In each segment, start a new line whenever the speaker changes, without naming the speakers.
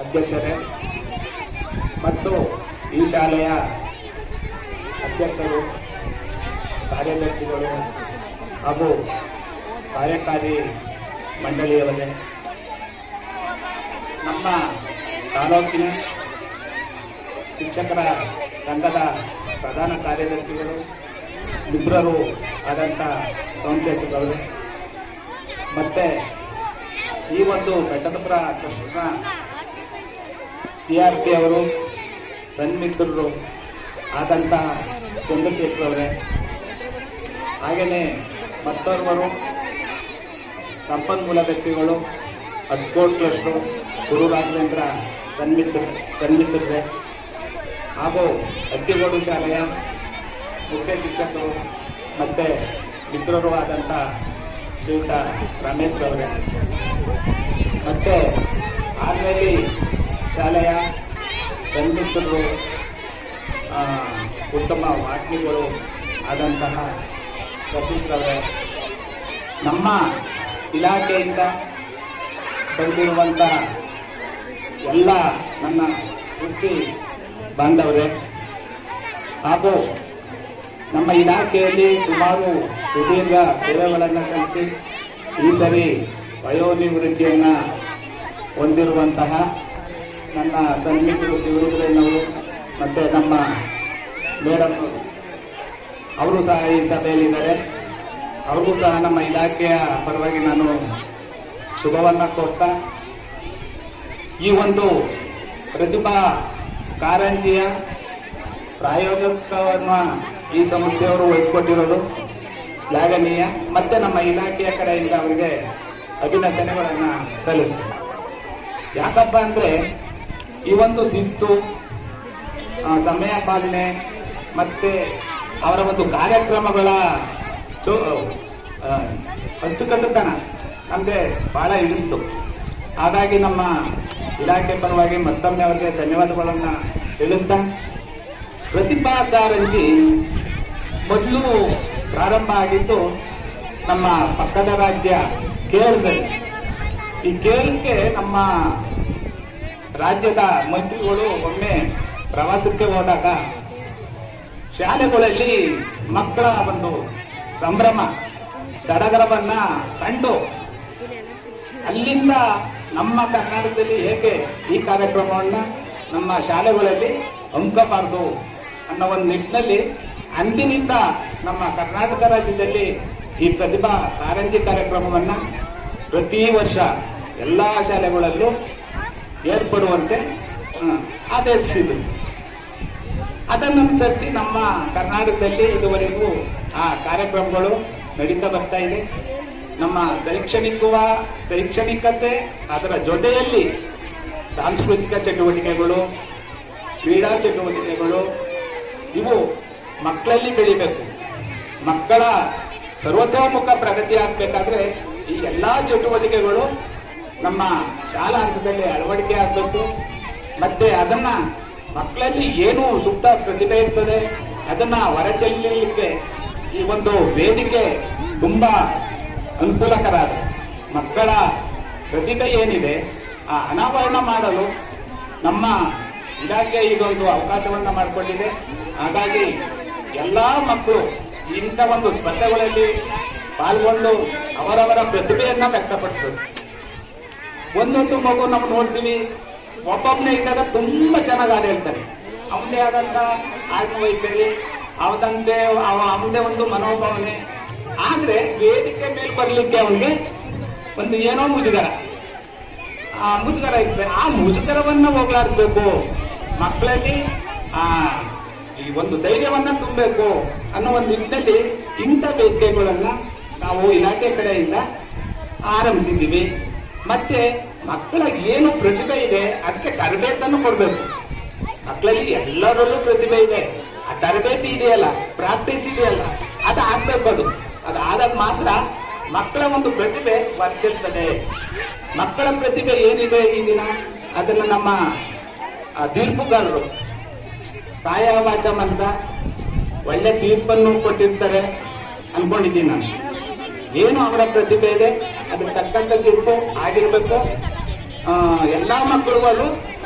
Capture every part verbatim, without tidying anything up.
ಅಧ್ಯಕ್ಷರೇ ಮತ್ತು ಈ ಶಾಲೆಯ ಅಧ್ಯಕ್ಷರು, ಕಾರ್ಯದರ್ಶಿಗಳು ಹಾಗೂ ಕಾರ್ಯಕಾರಿ ಮಂಡಳಿಯವರೇ, ನಮ್ಮ ತಾಲೂಕಿನ ಶಿಕ್ಷಕರ ಸಂಘದ ಪ್ರಧಾನ ಕಾರ್ಯದರ್ಶಿಗಳು, ಮಿತ್ರರು ಆದಂಥ ಸೌಂದರ್ಯಗಳು, ಮತ್ತೆ ಈ ಒಂದು ಬೆಟ್ಟದಪುರ ಟ್ರಸ್ಟ್ನ ಸಿ ಆರ್ ಪಿ ಅವರು, ಸನ್ಮಿತ್ರರು ಆದಂಥ ಚಂದ್ರಶೇಖರ್ ಅವರೇ, ಹಾಗೆಯೇ ಮತ್ತೋರ್ವರು ಸಂಪನ್ಮೂಲ ವ್ಯಕ್ತಿಗಳು, ಹದ್ಕೋಟ್ ಟ್ರಸ್ಟು, ಗುರು ರಾಘವೇಂದ್ರ ಸನ್ಮಿತ್ರ ಸನ್ಮಿತ್ರರೇ ಹಾಗೂ ಅತ್ತಿಗೋಡು ಶಾಲೆಯ ಮುಖ್ಯ ಶಿಕ್ಷಕರು ಮತ್ತು ಮಿತ್ರರು ಆದಂಥ ಶ್ರೀಯುತ ರಮೇಶ್ ಅವರೇ, ಮತ್ತು ಆರ್ಮೇಲಿ ಶಾಲೆಯ ಸನ್ಮಿತ್ರರು, ಉತ್ತಮ ವಾಗ್ಮಿಗಳು ಆದಂತಹ ಸತೀಶ್ ಅವರೇ, ನಮ್ಮ ಇಲಾಖೆಯಿಂದ ಬಂದಿರುವಂಥ ಎಲ್ಲ ನನ್ನ ವೃತ್ತಿ ಬಾಂಧವರೇ ಹಾಗೂ ನಮ್ಮ ಇಲಾಖೆಯಲ್ಲಿ ಸುಮಾರು ಸುದೀರ್ಘ ಸೇವೆಗಳನ್ನು ಸಲ್ಲಿಸಿ ಈ ಸರಿ ವಯೋನಿವೃತ್ತಿಯನ್ನು ಹೊಂದಿರುವಂತಹ ನನ್ನ ಸನ್ಮಿತ್ರರು ಶಿವರುದ್ರಯ್ಯನವರು ಮತ್ತು ನಮ್ಮ ಮೇಡಮ್ ಅವರು ಸಹ ಈ ಸಭೆಯಲ್ಲಿದ್ದಾರೆ. ಅವ್ರಿಗೂ ಸಹ ನಮ್ಮ ಇಲಾಖೆಯ ಪರವಾಗಿ ನಾನು ಶುಭವನ್ನು ಕೋರ್ತಾ, ಈ ಒಂದು ಪ್ರತಿಭಾ ಕಾರಂಜಿಯ ಪ್ರಾಯೋಜಕವನ್ನು ಈ ಸಂಸ್ಥೆಯವರು ವಹಿಸಿಕೊಟ್ಟಿರೋದು ಶ್ಲಾಘನೀಯ. ಮತ್ತೆ ನಮ್ಮ ಇಲಾಖೆಯ ಕಡೆಯಿಂದ ಅವರಿಗೆ ಅಭಿನಂದನೆಗಳನ್ನು ಸಲ್ಲಿಸ್ತೀನಿ. ಯಾಕಪ್ಪ ಅಂದರೆ ಈ ಒಂದು ಶಿಸ್ತು, ಸಮಯ ಪಾಲನೆ ಮತ್ತೆ ಅವರ ಒಂದು ಕಾರ್ಯಕ್ರಮಗಳ ಚೋ ಅಚ್ಚುಕಟ್ಟುತನ ನಮಗೆ ಬಹಳ ಇಳಿಸ್ತು. ಹಾಗಾಗಿ ನಮ್ಮ ಇಲಾಖೆ ಪರವಾಗಿ ಮತ್ತೊಮ್ಮೆ ಅವರಿಗೆ ಧನ್ಯವಾದಗಳನ್ನು ತಿಳಿಸ್ತಾ, ಪ್ರತಿಭಾ ಕಾರಂಜಿ ಮೊದಲು ಪ್ರಾರಂಭ ಆಗಿದ್ದು ನಮ್ಮ ಪಕ್ಕದ ರಾಜ್ಯ ಕೇರಳದಲ್ಲಿ. ಈ ಕೇರಳಕ್ಕೆ ನಮ್ಮ ರಾಜ್ಯದ ಮಂತ್ರಿಗಳು ಒಮ್ಮೆ ಪ್ರವಾಸಕ್ಕೆ ಹೋದಾಗ ಶಾಲೆಗಳಲ್ಲಿ ಮಕ್ಕಳ ಒಂದು ಸಂಭ್ರಮ ಸಡಗರವನ್ನ ಕಂಡು ಅಲ್ಲಿಂದ ನಮ್ಮ ಕರ್ನಾಟಕದಲ್ಲಿ ಹೇಗೆ ಈ ಕಾರ್ಯಕ್ರಮವನ್ನ ನಮ್ಮ ಶಾಲೆಗಳಲ್ಲಿ ಹಮ್ಮಿಕಬಾರದು ಅನ್ನೋ ಒಂದು ನಿಟ್ಟಿನಲ್ಲಿ ಅಂದಿನಿಂದ ನಮ್ಮ ಕರ್ನಾಟಕ ರಾಜ್ಯದಲ್ಲಿ ಈ ಪ್ರತಿಭಾ ಕಾರಂಜಿ ಕಾರ್ಯಕ್ರಮವನ್ನ ಪ್ರತಿ ವರ್ಷ ಎಲ್ಲಾ ಶಾಲೆಗಳಲ್ಲೂ ಏರ್ಪಡುವಂತೆ ಆದೇಶಿಸಿದರು. ಅದನ್ನು ಅನುಸರಿಸಿ ನಮ್ಮ ಕರ್ನಾಟಕದಲ್ಲಿ ಇದುವರೆಗೂ ಆ ಕಾರ್ಯಕ್ರಮಗಳು ನಡೀತಾ ಬರ್ತಾ ಇದೆ. ನಮ್ಮ ಶೈಕ್ಷಣಿಕವ ಶೈಕ್ಷಣಿಕತೆ ಅದರ ಜೊತೆಯಲ್ಲಿ ಸಾಂಸ್ಕೃತಿಕ ಚಟುವಟಿಕೆಗಳು, ಕ್ರೀಡಾ ಚಟುವಟಿಕೆಗಳು ಇವು ಮಕ್ಕಳಲ್ಲಿ ಬೆಳಿಬೇಕು. ಮಕ್ಕಳ ಸರ್ವತೋಮುಖ ಪ್ರಗತಿ ಆಗಬೇಕಾದ್ರೆ ಈ ಎಲ್ಲಾ ಚಟುವಟಿಕೆಗಳು ನಮ್ಮ ಶಾಲಾ ಹಂತದಲ್ಲಿ ಅಳವಡಿಕೆ ಆಗಬೇಕು. ಮತ್ತೆ ಅದನ್ನ ಮಕ್ಕಳಲ್ಲಿ ಏನು ಸೂಕ್ತ ಪ್ರತಿಭೆ ಇರ್ತದೆ ಅದನ್ನ ಹೊರಚೆಲ್ಲಲಿಕ್ಕೆ ಈ ಒಂದು ವೇದಿಕೆ ತುಂಬಾ ಅನುಕೂಲಕರ. ಮಕ್ಕಳ ಪ್ರತಿಭೆ ಏನಿದೆ ಆ ಅನಾವರಣ ಮಾಡಲು ನಮ್ಮ ಇಲಾಖೆ ಇದೊಂದು ಅವಕಾಶವನ್ನ ಮಾಡಿಕೊಂಡಿದೆ. ಹಾಗಾಗಿ ಎಲ್ಲಾ ಮಕ್ಕಳು ಇಂಥ ಒಂದು ಸ್ಪರ್ಧೆಗಳಲ್ಲಿ ಪಾಲ್ಗೊಂಡು ಅವರವರ ಪ್ರತಿಭೆಯನ್ನ ವ್ಯಕ್ತಪಡಿಸಬೇಕು. ಒಂದೊಂದು ಮಗು ನಾವು ನೋಡ್ತೀವಿ, ಒಬ್ಬೊಬ್ಬನೇ ಇದ್ದಾಗ ತುಂಬಾ ಚೆನ್ನಾಗಿ ಹಾಡು ಹೇಳ್ತಾರೆ. ಅವನದೇ ಆದಂತ ಆತ್ಮವೈಖರಿ, ಅವದಂತೆ ಅವನದೇ ಒಂದು ಮನೋಭಾವನೆ. ಆದ್ರೆ ವೇದಿಕೆ ಮೇಲೆ ಬರ್ಲಿಕ್ಕೆ ಅವನಿಗೆ ಒಂದು ಏನೋ ಮುಜುಗರ ಆ ಮುಜುಗರ ಇರ್ತದೆ. ಆ ಮುಜುಗರವನ್ನ ಹೋಗ್ಲಾಡಿಸ್ಬೇಕು, ಮಕ್ಕಳಲ್ಲಿ ಆ ಈ ಒಂದು ಧೈರ್ಯವನ್ನ ತುಂಬಬೇಕು ಅನ್ನೋ ಒಂದು ನಿಟ್ಟಿನಲ್ಲಿ ಇಂಥ ವೇದಿಕೆಗಳನ್ನ ನಾವು ಇಲಾಖೆ ಕಡೆಯಿಂದ ಆರಂಭಿಸಿದ್ದೀವಿ. ಮತ್ತೆ ಮಕ್ಕಳ ಏನು ಪ್ರತಿಭೆ ಇದೆ ಅದಕ್ಕೆ ತರಬೇತನ್ನು ಕೊಡಬೇಕು. ಮಕ್ಕಳಲ್ಲಿ ಎಲ್ಲರಲ್ಲೂ ಪ್ರತಿಭೆ ಇದೆ, ಆ ತರಬೇತಿ ಇದೆಯಲ್ಲ, ಪ್ರಾಕ್ಟೀಸ್ ಇದೆಯಲ್ಲ, ಅದು ಆಗ್ಬೇಕು. ಅದು ಅದಾದಾಗ ಮಾತ್ರ ಮಕ್ಕಳ ಒಂದು ಪ್ರತಿಭೆ ವರ್ಚಿಸ್ತದೆ. ಮಕ್ಕಳ ಪ್ರತಿಭೆ ಏನಿದೆ ಈ ದಿನ ಅದನ್ನು ನಮ್ಮ ತೀರ್ಪುಗಾರರು ಕಾಯ ವಾಚ ಮನಸ ಒಳ್ಳೆ ತೀರ್ಪನ್ನು ಕೊಟ್ಟಿರ್ತಾರೆ ಅನ್ಕೊಂಡಿದ್ದೀನಿ ನಾನು. ಏನು ಅವರ ಪ್ರತಿಭೆ ಇದೆ ಅದಕ್ಕೆ ತಕ್ಕಂತ ತೀರ್ಪು ಆಗಿರ್ಬೇಕು. ಎಲ್ಲಾ ಮಕ್ಕಳುಗಳು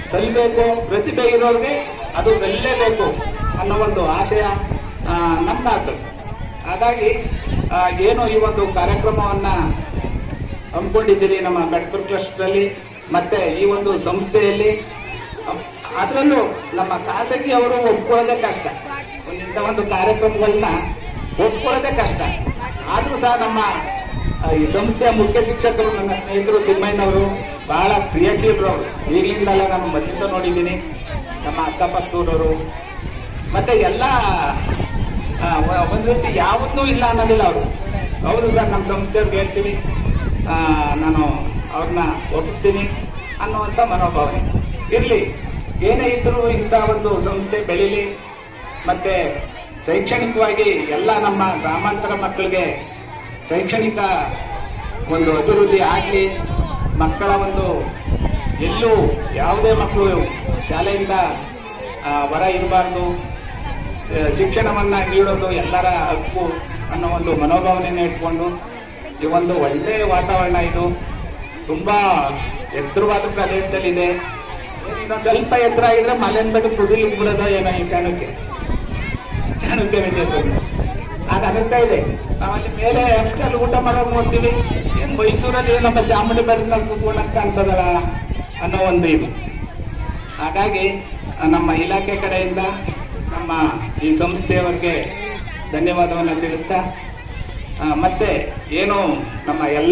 ಸಲ್ಲಬೇಕು, ಪ್ರತಿಭೆ ಇರೋರಿಗೆ ಅದು ಗೆಲ್ಲೇಬೇಕು ಅನ್ನೋ ಒಂದು ಆಶಯ ನಮ್ದಾಗ್ತದೆ. ಹಾಗಾಗಿ ಆ, ಏನು ಈ ಒಂದು ಕಾರ್ಯಕ್ರಮವನ್ನ ಹಮ್ಮಿಕೊಂಡಿದ್ದೀರಿ ನಮ್ಮ ಬೆಟ್ಪುರ್ ಕ್ಲಸ್ಟರ್ ಮತ್ತೆ ಈ ಒಂದು ಸಂಸ್ಥೆಯಲ್ಲಿ, ಅದರಲ್ಲೂ ನಮ್ಮ ಖಾಸಗಿ ಅವರು ಒಪ್ಕೊಳ್ಳೋದೇ ಕಷ್ಟ. ಇಂಥ ಒಂದು ಕಾರ್ಯಕ್ರಮಗಳನ್ನ ಒಪ್ಕೊಳ್ಳೋದೇ ಕಷ್ಟ. ಆದ್ರೂ ಸಹ ನಮ್ಮ ಈ ಸಂಸ್ಥೆಯ ಮುಖ್ಯ ಶಿಕ್ಷಕರು, ನನ್ನ ಸ್ನೇಹಿತರು ತಿಮ್ಮಯ್ಯನವರು ಬಹಳ ಕ್ರಿಯಾಶೀಲರು. ಅವರು ಈಗಲಿಂದಲ್ಲ ನಾನು ಮೊದಲಿಂದ ನೋಡಿದ್ದೀನಿ. ನಮ್ಮ ಅಕ್ಕಪಕ್ಕದವರು ಮತ್ತೆ ಎಲ್ಲ ಒಂದು ರೀತಿ ಯಾವತ್ತೂ ಇಲ್ಲ ಅನ್ನೋದಿಲ್ಲ ಅವರು. ಅವರು ಸರ್ ನಮ್ಮ ಸಂಸ್ಥೆಯವ್ರಿಗೆ ಹೇಳ್ತೀವಿ, ನಾನು ಅವ್ರನ್ನ ಒಪ್ಪಿಸ್ತೀನಿ ಅನ್ನುವಂಥ ಮನೋಭಾವನೆ ಇರಲಿ. ಏನೇ ಇದ್ರೂ ಇಂಥ ಒಂದು ಸಂಸ್ಥೆ ಬೆಳೀಲಿ, ಮತ್ತೆ ಶೈಕ್ಷಣಿಕವಾಗಿ ಎಲ್ಲ ನಮ್ಮ ಗ್ರಾಮಾಂತರ ಮಕ್ಕಳಿಗೆ ಶೈಕ್ಷಣಿಕ ಒಂದು ಅಭಿವೃದ್ಧಿ ಆಗಲಿ. ಮಕ್ಕಳ ಒಂದು ಎಲ್ಲೂ ಯಾವುದೇ ಮಕ್ಕಳು ಶಾಲೆಯಿಂದ ಹೊರ ಇರಬಾರ್ದು, ಶಿಕ್ಷಣವನ್ನ ನೀಡೋದು ಎಲ್ಲರ ಹಕ್ಕು ಅನ್ನೋ ಒಂದು ಮನೋಭಾವನೆಯನ್ನು ಇಟ್ಕೊಂಡು ಈ ಒಂದು ಒಳ್ಳೆಯ ವಾತಾವರಣ, ಇದು ತುಂಬಾ ಎತ್ತರವಾದ ಪ್ರದೇಶದಲ್ಲಿದೆ. ಇನ್ನೊಂದು ಸ್ವಲ್ಪ ಎತ್ತರ ಆಗಿದ್ರೆ ಮಲೆನ್ ಬೆಟ್ಟ ಕುದಿಲಿ ಬಿಡೋದ ಏನೋ ಈ ಚಾಣಕ್ಯ ಚಾಣಕ್ಯ ವಿದ್ಯಾಸಂಸ್ಥೆ ಆಗ ಅನಿಸ್ತಾ ಇದೆ. ನಾವಲ್ಲಿ ಮೇಲೆ ಅಲ್ಲಿ ಊಟ ಮಾಡೋದು ನೋಡ್ತೀವಿ, ಏನ್ ಮೈಸೂರಲ್ಲಿ ನಮ್ಮ ಚಾಮುಂಡಿ ಬೆಟ್ಟದಲ್ಲಿ ಕೂತ್ಕೊಳ್ಳೋಕೆ ಕಾಣ್ತದಲ್ಲ ಅನ್ನೋ ಒಂದು ಇದು. ಹಾಗಾಗಿ ನಮ್ಮ ಇಲಾಖೆ ಕಡೆಯಿಂದ ನಮ್ಮ ಈ ಸಂಸ್ಥೆಯವರಿಗೆ ಧನ್ಯವಾದವನ್ನು ತಿಳಿಸ್ತಾ, ಮತ್ತೆ ಏನು ನಮ್ಮ ಎಲ್ಲ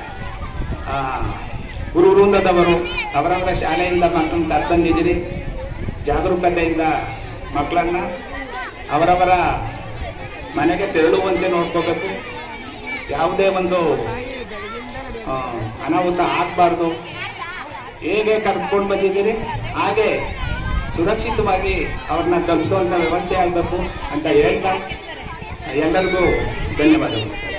ಗುರು ವೃಂದದವರು ಅವರವರ ಶಾಲೆಯಿಂದ ಮಕ್ಕಳನ್ನ ಕರ್ತಂದಿದ್ದೀರಿ. ಜಾಗರೂಕತೆಯಿಂದ ಮಕ್ಕಳನ್ನ ಅವರವರ ಮನೆಗೆ ತೆರಳುವಂತೆ ನೋಡ್ಕೋಬೇಕು. ಯಾವುದೇ ಒಂದು ಅನಾಹುತ ಆಗಬಾರ್ದು. ಹೇಗೆ ಕರ್ಕೊಂಡು ಬಂದಿದ್ದೀರಿ ಹಾಗೆ ಸುರಕ್ಷಿತವಾಗಿ ಅವ್ರನ್ನ ತಲುಪಿಸುವಂತ ವ್ಯವಸ್ಥೆ ಆಗಬೇಕು ಅಂತ ಹೇಳ್ತಾ ಎಲ್ಲರಿಗೂ ಧನ್ಯವಾದಗಳು.